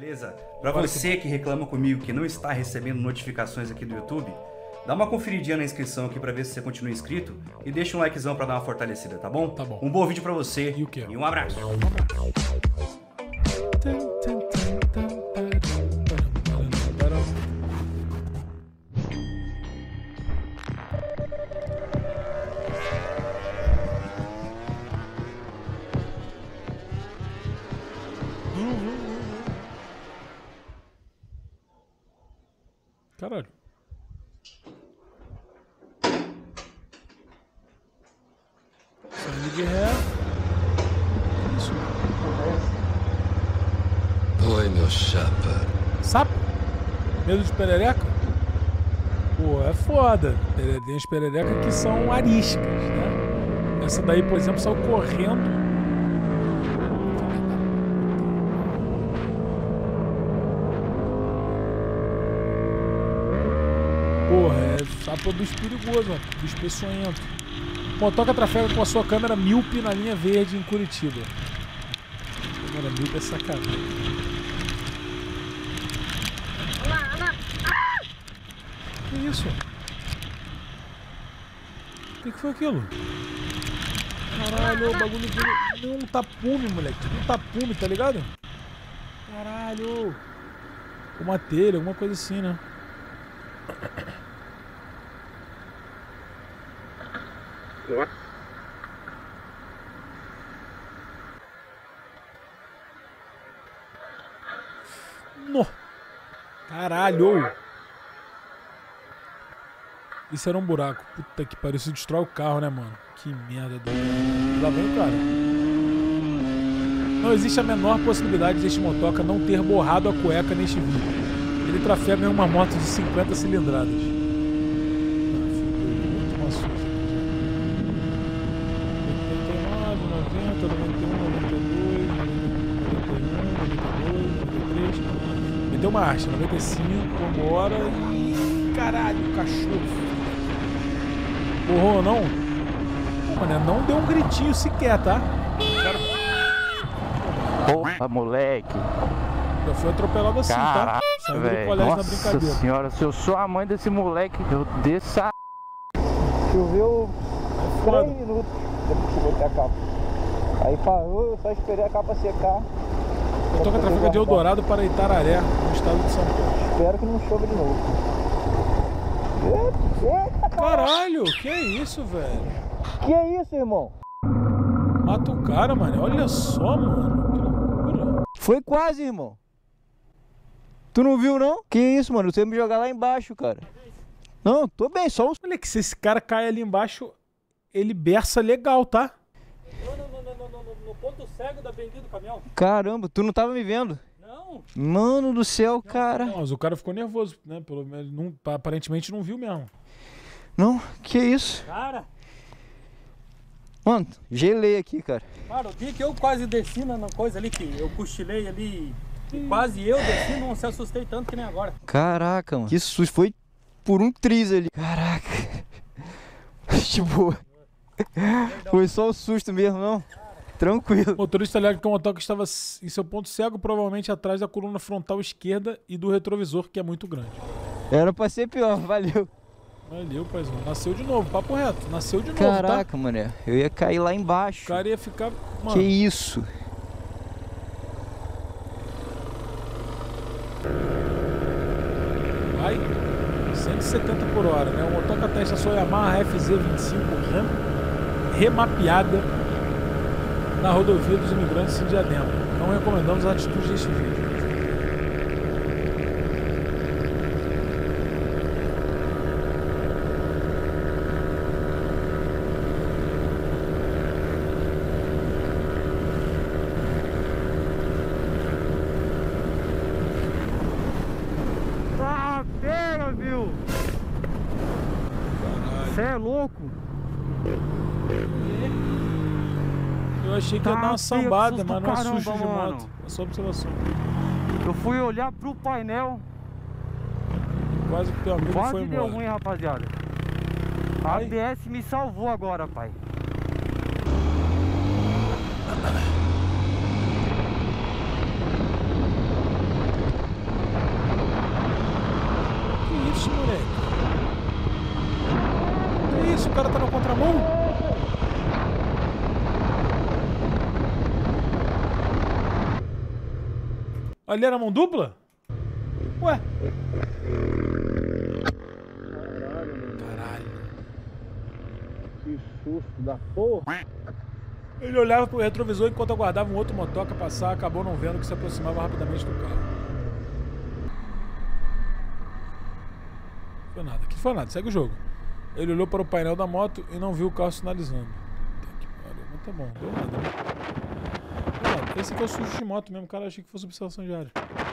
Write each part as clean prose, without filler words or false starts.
Beleza? Pra você que reclama comigo que não está recebendo notificações aqui do YouTube, dá uma conferidinha na inscrição aqui pra ver se você continua inscrito e deixa um likezão pra dar uma fortalecida, tá bom? Tá bom. Um bom vídeo pra você E o quê? e um abraço. Caralho. Sangue de ré. Isso. Oi, meu chapa. Sapo? Medo de perereca? Pô, é foda. Tem as pererecas que são ariscas, né? Essa daí, por exemplo, saiu correndo. Porra, é sapo bicho perigoso, mano. Bicho peçonhento. Motoca trafega com a sua câmera míope na linha verde em Curitiba. Câmera míope é sacanagem. Que isso? O que foi aquilo? Caralho, o bagulho virou um tapume, moleque. Um tapume, tá ligado? Caralho. Uma telha, alguma coisa assim, né? No. Caralho! Isso era um buraco. Puta que pariu. Isso destrói o carro, né, mano? Que merda. Lá vem o cara. Não existe a menor possibilidade deste motoca não ter borrado a cueca neste vídeo. Ele trafega em uma moto de 50 cilindradas. Muito maçoso aqui já. 89, 90, 91, 92, 91, 92, 93. Meteu marcha, 95, vambora e... Caralho, cachorro. Borrou ou não? Pô, mano, não deu um gritinho sequer, tá? Porra, moleque. Já foi atropelado assim, tá? Saiu do colégio na brincadeira. Nossa senhora, se eu sou a mãe desse moleque, eu desço a... Choveu É foda. 3 minutos depois que eu botei a capa. Aí parou, eu só esperei a capa secar. Motoca trafega de Eldorado para Itararé, no estado de São Paulo. Espero que não chova de novo. Eita, Caralho, que é isso, velho? que é isso, irmão? Mata o cara, mano. Olha só, mano. Que loucura. Foi quase, irmão. Tu não viu, não? Que isso, mano? Você ia me jogar lá embaixo, cara. Não, tô bem, só os... Olha que se esse cara cai ali embaixo, ele berça legal, tá? No ponto cego da bendita do caminhão. Caramba, tu não tava me vendo? Não. Mano do céu, cara. Não, mas o cara ficou nervoso, né? Pelo menos, não, aparentemente não viu mesmo. Não, que isso? Cara, Mano, gelei aqui, cara. o dia que eu quase desci na coisa ali, que eu cochilei ali, e quase eu desci, não se assustei tanto que nem agora. Caraca, mano. Que susto, foi por um triz ali. Caraca. De boa. Foi só o susto mesmo, não? Tranquilo. O motorista alega que o motoca estava em seu ponto cego, provavelmente atrás da coluna frontal esquerda e do retrovisor, que é muito grande. Era pra ser pior, valeu. Valeu, paizão. Nasceu de novo, papo reto. Nasceu de novo, Caraca, tá? mané. Eu ia cair lá O embaixo. cara ia ficar... Mano, Que isso? vai 170 por hora, né? O motoca testa sua Yamaha FZ25 remapeada na rodovia dos imigrantes em Diadema. Não recomendamos a atitude deste vídeo. Ah, pera, viu? Você é louco? Eu achei que ia dar uma sambada, susto mas não é caramba, susto de mano. moto. É só observação. Eu fui olhar pro painel, Quase que teu amigo foi quase deu embora. ruim, rapaziada. A Ai. ABS me salvou agora, pai. Ali era mão dupla? Ué. Caralho. Que susto da porra. Ele olhava pro retrovisor enquanto aguardava um outro motoca passar, acabou não vendo que se aproximava rapidamente do carro. Foi nada, que foi nada, segue o jogo. Ele olhou para o painel da moto e não viu o carro sinalizando. Mas tá bom, deu nada, né? Deu nada. Esse aqui é o susto de moto mesmo, cara, achei que fosse observação de área.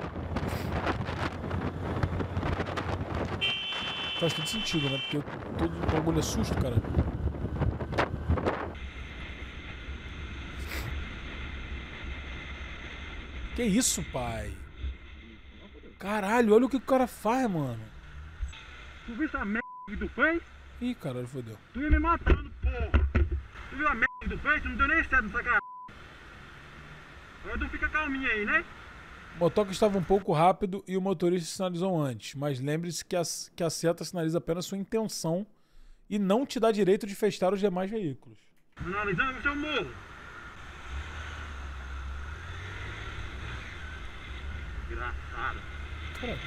Faz todo sentido, né? Porque todo bagulho é susto, cara. Que isso, pai? Caralho, olha o que o cara faz, mano. Tu viu essa merda que tu fez? Ih, caralho, fodeu. Tu ia me matando, porra. Tu viu a merda que tu fez? Tu não deu nem certo nessa cara. Agora tu fica calminho aí, né? O motoca estava um pouco rápido e o motorista sinalizou antes, mas lembre-se que a seta sinaliza apenas sua intenção e não te dá direito de festar os demais veículos. Analisando o seu morro. Engraçado. Caralho.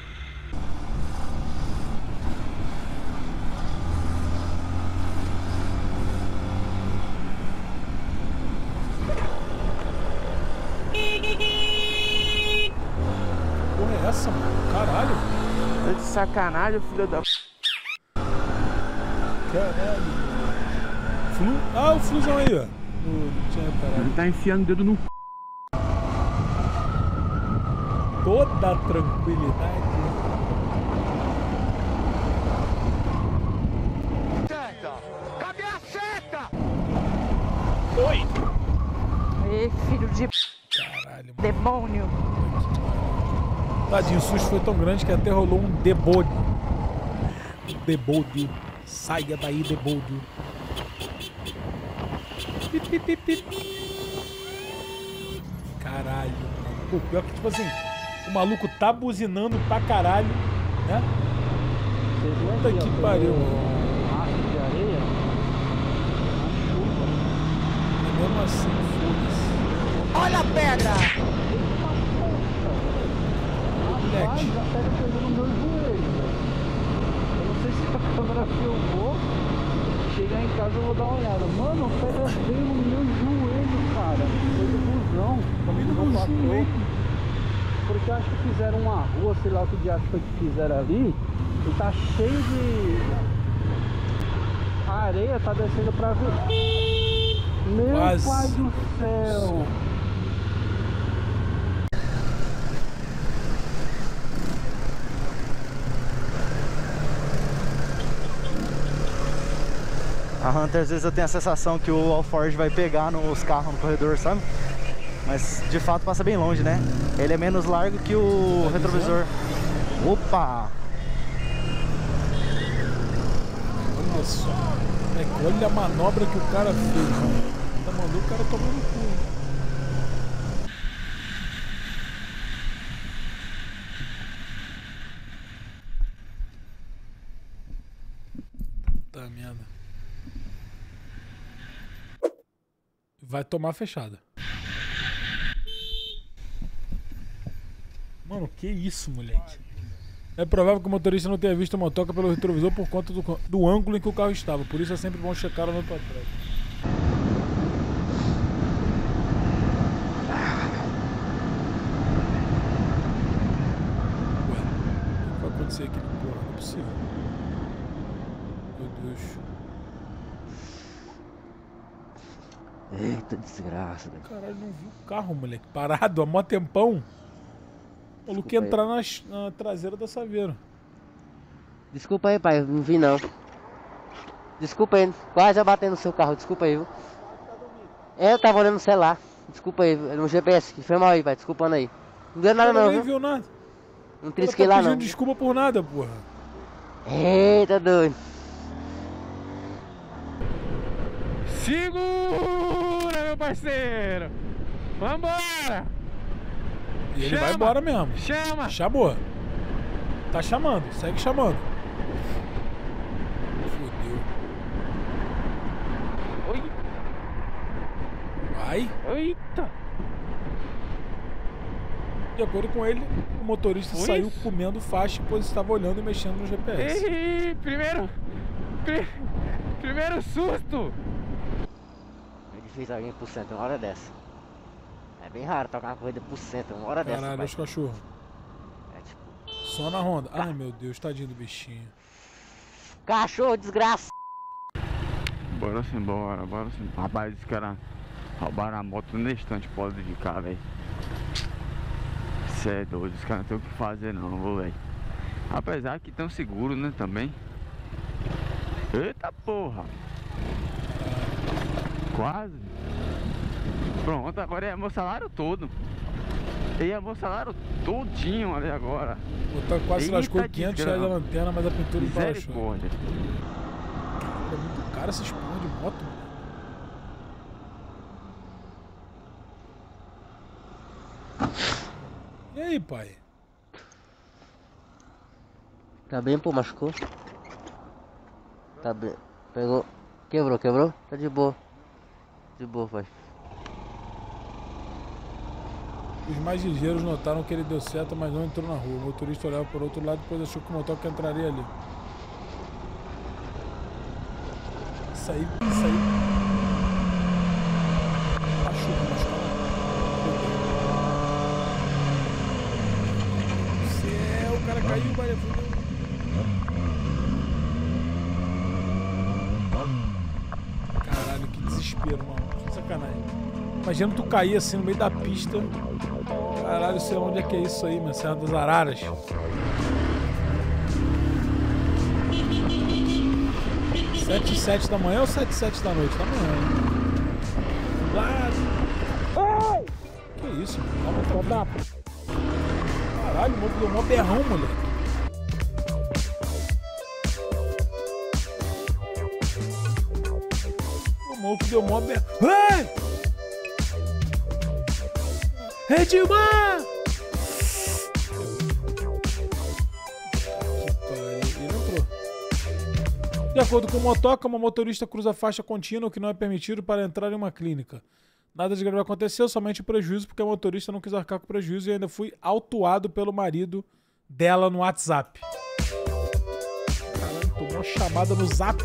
Porra é essa, mano? Caralho. Tá de sacanagem, filho da... Caralho. Flu? Ah, o fluzão aí, ó. Não tinha reparado. Ele tá enfiando o dedo no c... Toda a tranquilidade. Cadê a seta? Oi! Ei, filho de Caralho, mano. demônio. Tadinho, o susto foi tão grande que até rolou um debode. Debode. Saia daí, debode. Pip, pip, pip, pip. Caralho, mano. Pô, pior que, tipo assim, o maluco tá buzinando pra caralho, né? Puta que pariu, mano. Maço de areia. E mesmo assim, foda-se. Olha a pedra! Moleque. Já pega pegando no meu joelho, velho. Eu não sei se a câmera filmou. Chegar em casa eu vou dar uma olhada. Mano, a pedra veio no meu joelho, cara. Foi do busão. Não passou. Porque acho que fizeram uma rua, sei lá o que diacho foi que fizeram ali. E tá cheio de... A areia tá descendo pra ver. Meu Quase. pai do céu. A Hunter, às vezes eu tenho a sensação que o Alforge vai pegar nos carros no corredor, sabe? Mas de fato passa bem longe, né? Ele é menos largo que o retrovisor. Opa! Olha só. Moleque, olha a manobra que o cara fez, mano. Tá mandando o cara tomar no cu. Puta merda. Vai tomar fechada. Mano, que isso, moleque? É provável que o motorista não tenha visto a motoca pelo retrovisor por conta do ângulo em que o carro estava. Por isso é sempre bom checar olhando pra trás. Ué, o que vai acontecer aqui? Porra, não é possível. Meu Deus. Eita desgraça, velho. Caralho, não vi o carro, moleque. Parado há mó tempão. O maluco ia entrar na traseira da Saveiro. Desculpa aí, pai, não vi não. Desculpa aí, quase já batendo no seu carro, desculpa aí, viu? Eu tava olhando no celular. Desculpa aí, no GPS, que foi mal aí, pai, desculpando aí. Não deu nada não, Nem viu? viu nada. Não trisquei lá não. Pedindo desculpa por nada, porra. Eita, doido. Segura, meu parceiro! Vambora! E ele vai embora mesmo. Chama! Chamou. Tá chamando, segue chamando. Fodeu. Oi! Vai. Eita! De acordo com ele, o motorista saiu comendo faixa, pois estava olhando e mexendo no GPS. Ih, primeiro susto! É difícil alguém por cento uma hora dessa. É bem raro tocar uma corrida por cento uma hora dessa. Caralho, pai. os cachorros. É tipo... Só na Honda. Ai, meu Deus, tadinho do bichinho. Cachorro, desgraça! Bora sim, bora sim. Rapaz, os caras roubaram a moto no instante, pode de cá, velho. Cê é doido, os caras não tem o que fazer não, velho. Apesar que tão seguro, né, também. Eita porra! Quase. Pronto, agora é meu salário todo. E meu salário todinho ali agora. Botar quase Eita, lascou 500 reais da lanterna, mas a pintura de para-choque. Misericórdia. É muito caro essas porra de moto, mano. E aí, pai? Tá bem, pô, machucou? Tá bem. Pegou. Quebrou? Tá de boa. De boa, pai. Os mais ligeiros notaram que ele deu seta, mas não entrou na rua. O motorista olhava por outro lado, depois achou que o motoca entraria ali. Isso aí. Machucou. Céu, o cara caiu, vai fudeu. Caralho, que desespero, mano. Sacanagem. Imagina tu cair assim no meio da pista. Caralho, sei lá onde é que é isso aí, mano. Serra das Araras. Sete e 7 da manhã ou 7 e 7 da noite? Da manhã. Claro. Que isso, mano? Calma. Caralho, o moço deu mó berrão, moleque. O moço deu mó berrão. Ei! Edmar! Ele entrou. De acordo com o motoca, uma motorista cruza a faixa contínua, o que não é permitido para entrar em uma clínica. Nada de grave aconteceu, somente prejuízo, porque a motorista não quis arcar com prejuízo e ainda foi autuado pelo marido dela no WhatsApp. Caralho, tomou uma chamada no Zap.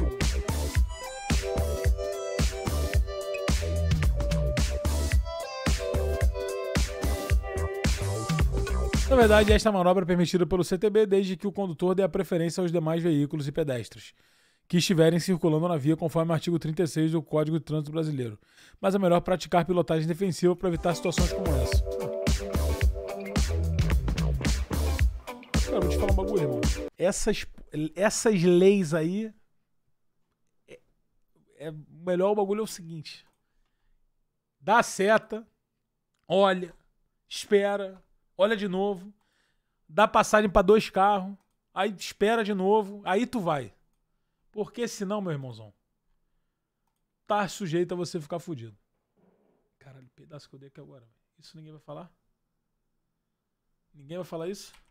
Na verdade, esta manobra é permitida pelo CTB desde que o condutor dê a preferência aos demais veículos e pedestres que estiverem circulando na via conforme o artigo 36 do Código de Trânsito Brasileiro. Mas é melhor praticar pilotagem defensiva para evitar situações como essa. Cara, vou te falar um bagulho, irmão. Essas leis aí... O melhor bagulho é o seguinte. Dá a seta, olha, espera... Olha de novo, dá passagem para 2 carros, aí espera de novo, aí tu vai. Porque senão, meu irmãozão, tá sujeito a você ficar fudido. Caralho, pedaço que eu dei aqui agora. Isso ninguém vai falar? Ninguém vai falar isso?